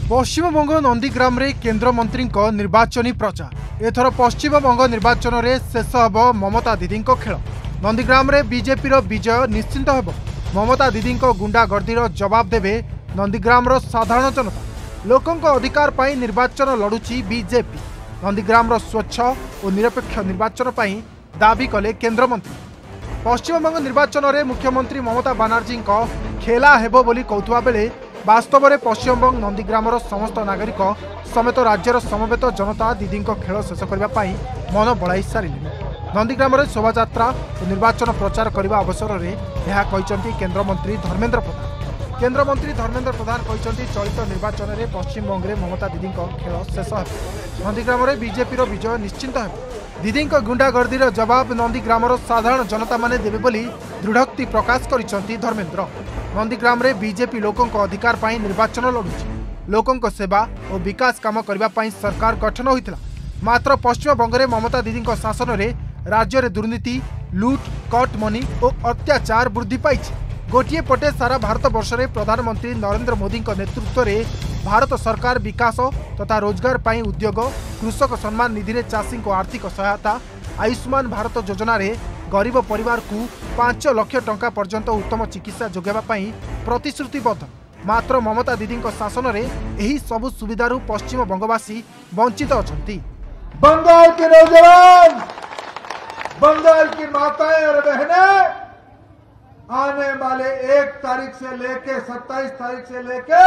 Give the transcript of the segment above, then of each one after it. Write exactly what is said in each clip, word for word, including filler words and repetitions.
पश्चिमबंग नंदीग्राम रे केंद्र मंत्री निर्वाचनी प्रचार एथर पश्चिमबंग निर्वाचन रे शेष हब ममता दीदी खेल। नंदीग्राम रे बीजेपी रो विजय निश्चिंत हेब। ममता दीदी गुंडागर्दी जवाब देवे नंदीग्राम रो साधारण जनता। लोकों अधिकार पाई निर्वाचन लड़ुची बीजेपी। नंदीग्राम रो स्वच्छ और निरपेक्ष निर्वाचन पाई दाबी कले केंद्र मंत्री। पश्चिमबंग निर्वाचन रे मुख्यमंत्री ममता बनर्जी खेला हेबो बोली कहउथुवा बेले वास्तव में पश्चिमबंग नंदीग्राम समस्त नागरिक समेत राज्यर समवेत जनता दीदी खेल शेष करने मन बढ़ाई सारे। नंदीग्राम शोभायात्रा और निर्वाचन प्रचार करने अवसर में यह कहते केन्द्रमंत्री धर्मेन्द्र प्रधान। केन्द्रमंत्री धर्मेन्द्र प्रधान कहते चलित निर्वाचन में पश्चिमबंग में ममता दीदी खेल शेष है। नंदीग्राम बीजेपी विजय निश्चिंत है। दीदी गुंडागर्दी जवाब नंदीग्राम साधारण जनता माने देवे बोली दृढ़ोक्ति प्रकाश करिसेंती धर्मेन्द्र। नंदीग्राम रे बीजेपी लोकों अधिकार पाई निर्वाचन लड़ुची। लोकों सेवा और विकास काम करबा पाई सरकार गठन होइतिला। मात्र पश्चिमबंग में ममता दीदी शासन में राज्य में दुर्नीति, लूट, कट मनी और अत्याचार वृद्धि पाई। गोटे पटे सारा भारत वर्ष में प्रधानमंत्री नरेंद्र मोदी नेतृत्व में भारत सरकार विकास तथा रोजगार पाई उद्योग, कृषक सम्मान निधि रे चाषी को आर्थिक सहायता, आयुष्मान भारत योजना रे गरीब परिवार को पांच लाख टंका पर्यंत उत्तम चिकित्सा जोगाइबा पाई प्रतिश्रुतिबद्ध। मात्र ममता दीदी शासन में यही सबु सुविधारू पश्चिम बंगवासी वंचित अछंती। बंगाल के नौजवान, बंगाल की माताएं और बहनें आने वाले एक तारीख से लेके सत्ताईस तारीख से लेके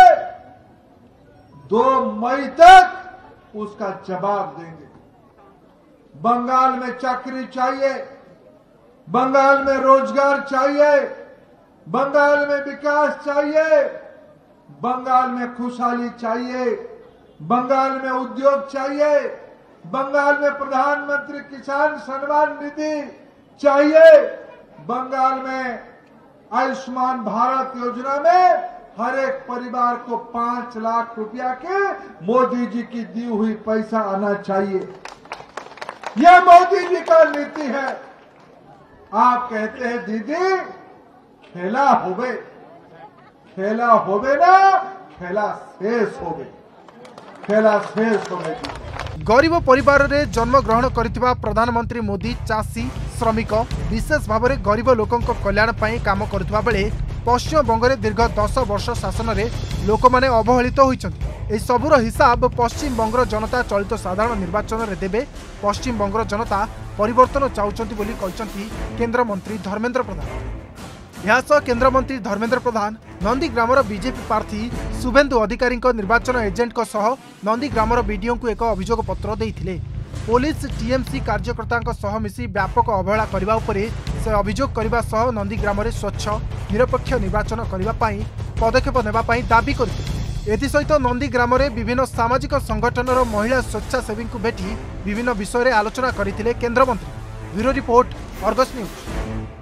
दो मई तक उसका जवाब देंगे। बंगाल में चाकरी चाहिए, बंगाल में रोजगार चाहिए, बंगाल में विकास चाहिए, बंगाल में खुशहाली चाहिए, बंगाल में उद्योग चाहिए, बंगाल में प्रधानमंत्री किसान सम्मान निधि चाहिए, बंगाल में आयुष्मान भारत योजना में हर एक परिवार को पांच लाख रुपया के मोदी जी की दी हुई पैसा आना चाहिए। यह मोदी जी का नीति है। आप कहते हैं दीदी खेला होवे, खेला होवे ना, खेला शेष होवे, खेला शेष होवे। गरीब परिवार रे जन्म ग्रहण करथिबा प्रधानमंत्री मोदी चाषी, श्रमिक, विशेष भाव में गरीब लोकों कल्याण पाई काम करथिबा बेले पश्चिमबंग में दीर्घ दस वर्ष शासन में लोक मैंने अवहेलित होइछन्ति। सबुर हिसाब पश्चिमबंग जनता चलित साधारण निर्वाचन में देवे। पश्चिमबंग जनता परिवर्तन चाहते बोली कहते केन्द्रमंत्री धर्मेन्द्र प्रधान। यह केन्द्रमंत्री धर्मेन्द्र प्रधान नंदीग्राम बीजेपी प्रार्थी शुभेन्दु अधिकारी निर्वाचन एजेंट सह नंदीग्राम बीडीओ को एक अभियोग पत्र देइथिले। पुलिस टीएमसी कार्यकर्ता सह मिसी व्यापक अवहेला करने उपरे से अभियोग करने सह नंदीग्राम स्वच्छ निरपेक्ष निर्वाचन करने पदक्षेप नेबापी दाबी करते। एसहित नंदीग्राम विभिन्न सामाजिक संगठन महिला स्वेच्छासेवी को भेटी विभिन्न विषय में आलोचना करते केन्द्रमंत्री। Bureau report, Argus news.